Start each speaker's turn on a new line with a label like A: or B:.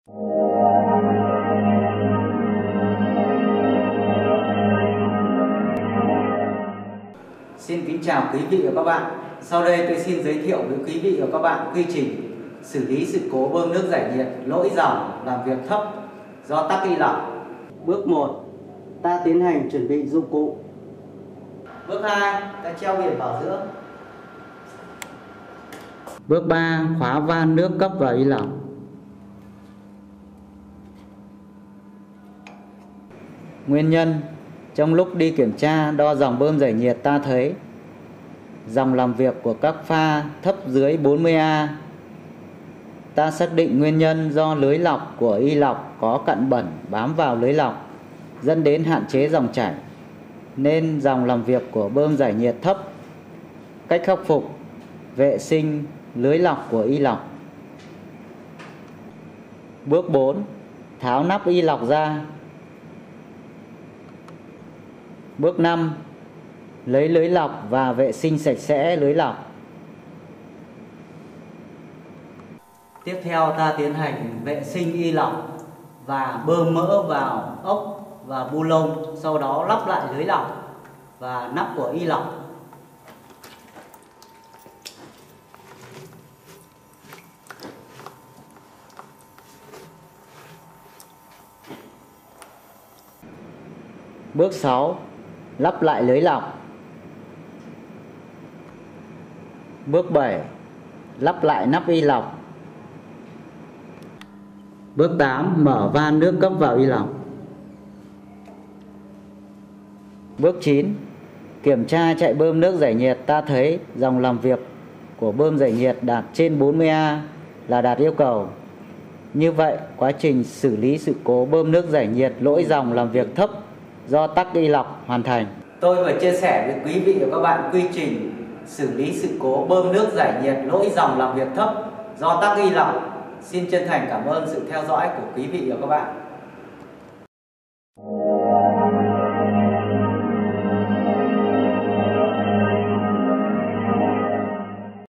A: Xin kính chào quý vị và các bạn. Sau đây tôi xin giới thiệu với quý vị và các bạn quy trình xử lý sự cố bơm nước giải nhiệt lỗi dòng làm việc thấp do tắc ly lọc. Bước 1. Ta tiến hành chuẩn bị dụng cụ. Bước 2. Ta treo biển vào giữa. Bước 3. Khóa van nước cấp vào ly lọc. Nguyên nhân: trong lúc đi kiểm tra đo dòng bơm giải nhiệt, ta thấy dòng làm việc của các pha thấp dưới 40A. Ta xác định nguyên nhân do lưới lọc của y lọc có cặn bẩn bám vào lưới lọc, dẫn đến hạn chế dòng chảy, nên dòng làm việc của bơm giải nhiệt thấp. Cách khắc phục: vệ sinh lưới lọc của y lọc. Bước 4. Tháo nắp y lọc ra. Bước 5. Lấy lưới lọc và vệ sinh sạch sẽ lưới lọc. Tiếp theo ta tiến hành vệ sinh y lọc và bơm mỡ vào ốc và bu lông, sau đó lắp lại lưới lọc và nắp của y lọc. Bước 6. Lắp lại lưới lọc. Bước 7. Lắp lại nắp y lọc. Bước 8. Mở van nước cấp vào y lọc. Bước 9. Kiểm tra chạy bơm nước giải nhiệt, ta thấy dòng làm việc của bơm giải nhiệt đạt trên 40A là đạt yêu cầu. Như vậy, quá trình xử lý sự cố bơm nước giải nhiệt lỗi dòng làm việc thấp do tắc y lọc hoàn thành. Tôi vừa chia sẻ với quý vị và các bạn quy trình xử lý sự cố bơm nước giải nhiệt lỗi dòng làm việc thấp do tắc y lọc. Xin chân thành cảm ơn sự theo dõi của quý vị và các bạn.